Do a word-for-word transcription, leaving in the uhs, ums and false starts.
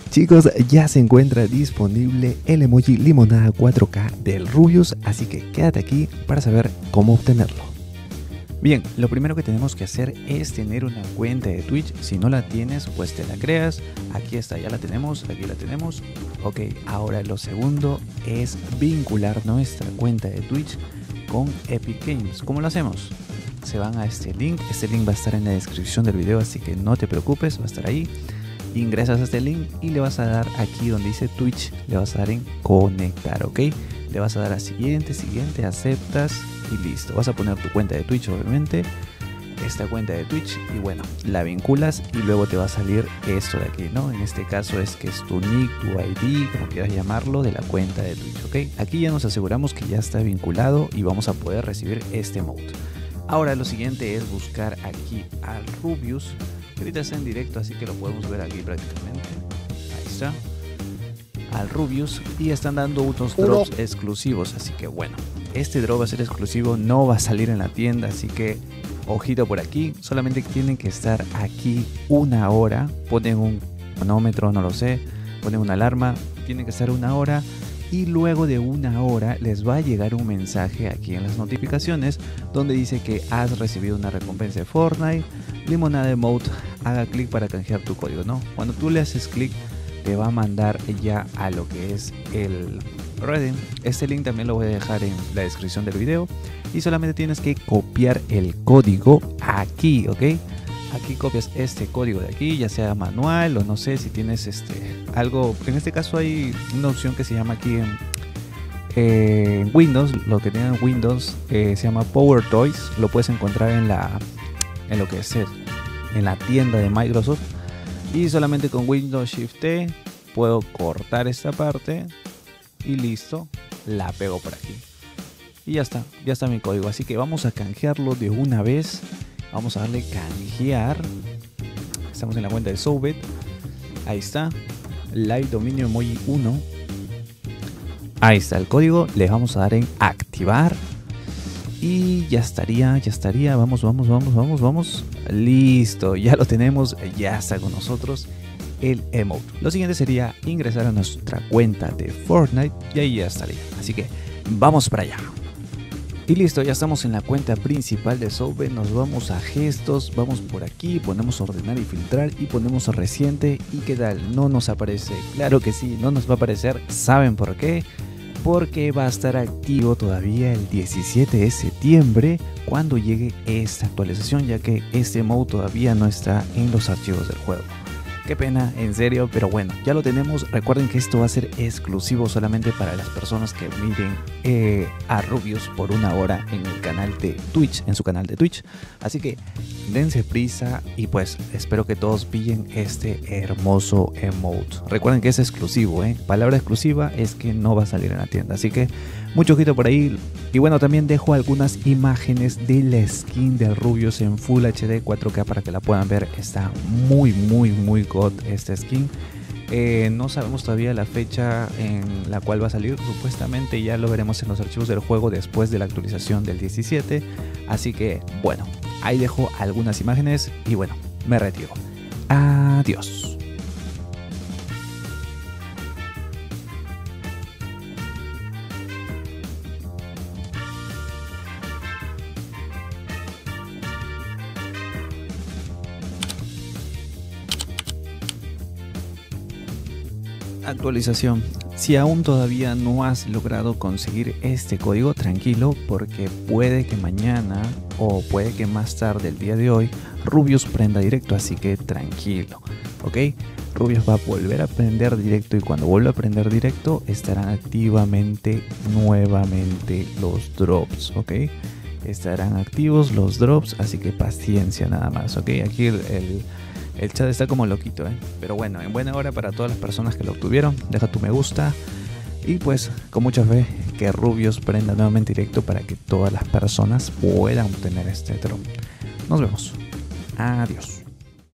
Chicos, ya se encuentra disponible el emoji limonada cuatro K del Rubius, así que quédate aquí para saber cómo obtenerlo. Bien, lo primero que tenemos que hacer es tener una cuenta de Twitch. Si no la tienes, pues te la creas. Aquí está, ya la tenemos, aquí la tenemos. Ok, ahora lo segundo es vincular nuestra cuenta de Twitch con Epic Games. ¿Cómo lo hacemos? Se van a este link, este link va a estar en la descripción del video, así que no te preocupes, va a estar ahí. Ingresas a este link y le vas a dar aquí donde dice Twitch, le vas a dar en conectar, ok. Le vas a dar a siguiente, siguiente, aceptas y listo. Vas a poner tu cuenta de Twitch, obviamente, esta cuenta de Twitch, y bueno, la vinculas y luego te va a salir esto de aquí, ¿no? En este caso es que es tu nick, tu I D, como quieras llamarlo, de la cuenta de Twitch, ok. Aquí ya nos aseguramos que ya está vinculado y vamos a poder recibir este emote. Ahora lo siguiente es buscar aquí al Rubius. Ahorita está en directo, así que lo podemos ver aquí prácticamente. Ahí está. Al Rubius. Y están dando unos drops exclusivos. Así que bueno, este drop va a ser exclusivo. No va a salir en la tienda. Así que ojito por aquí. Solamente tienen que estar aquí una hora. Ponen un cronómetro, no lo sé. Ponen una alarma. Tienen que estar una hora. Y luego de una hora les va a llegar un mensaje aquí en las notificaciones donde dice que has recibido una recompensa de Fortnite, limonada emote, haga clic para canjear tu código, ¿no? Cuando tú le haces clic te va a mandar ya a lo que es el redeem. Este link también lo voy a dejar en la descripción del video y solamente tienes que copiar el código aquí, ¿ok? Aquí copias este código de aquí, ya sea manual o no sé si tienes este algo. En este caso hay una opción que se llama aquí en, eh, en Windows, lo que tienen Windows eh, se llama Power Toys. Lo puedes encontrar en la en lo que es el, en la tienda de Microsoft. Y solamente con Windows Shift T puedo cortar esta parte y listo, la pego por aquí. Y ya está, ya está mi código. Así que vamos a canjearlo de una vez. Vamos a darle canjear. Estamos en la cuenta de Soubet. Ahí está. Live Dominio Emoji uno. Ahí está el código. Le vamos a dar en activar. Y ya estaría, ya estaría. Vamos, vamos, vamos, vamos, vamos. Listo. Ya lo tenemos. Ya está con nosotros el emote. Lo siguiente sería ingresar a nuestra cuenta de Fortnite. Y ahí ya estaría. Así que vamos para allá. Y listo, ya estamos en la cuenta principal de Soubet. Nos vamos a gestos, vamos por aquí, ponemos ordenar y filtrar y ponemos reciente. ¿Y qué tal? ¿No nos aparece? Claro que sí, no nos va a aparecer. ¿Saben por qué? Porque va a estar activo todavía el diecisiete de septiembre cuando llegue esta actualización, ya que este emote todavía no está en los archivos del juego. Qué pena, en serio, pero bueno, ya lo tenemos. Recuerden que esto va a ser exclusivo solamente para las personas que miren eh, a Rubius por una hora en el canal de Twitch, en su canal de Twitch. Así que dense prisa y pues espero que todos pillen este hermoso emote. Recuerden que es exclusivo, ¿eh? Palabra exclusiva es que no va a salir en la tienda, así que mucho ojito por ahí. Y bueno, también dejo algunas imágenes de la skin del Rubius en Full H D cuatro K para que la puedan ver. Está muy, muy, muy god esta skin. Eh, no sabemos todavía la fecha en la cual va a salir. Supuestamente ya lo veremos en los archivos del juego después de la actualización del diecisiete. Así que bueno, ahí dejo algunas imágenes y bueno, me retiro. Adiós. Actualización. Si aún todavía no has logrado conseguir este código, tranquilo, porque puede que mañana o puede que más tarde el día de hoy Rubius prenda directo, así que tranquilo, ¿ok? Rubius va a volver a prender directo y cuando vuelva a prender directo estarán activamente nuevamente los drops, ¿ok? Estarán activos los drops, así que paciencia nada más, ¿ok? Aquí el... el El chat está como loquito, ¿eh? Pero bueno, en buena hora para todas las personas que lo obtuvieron. Deja tu me gusta. Y pues, con mucha fe, que Rubius prenda nuevamente directo para que todas las personas puedan obtener este drop. Nos vemos. Adiós.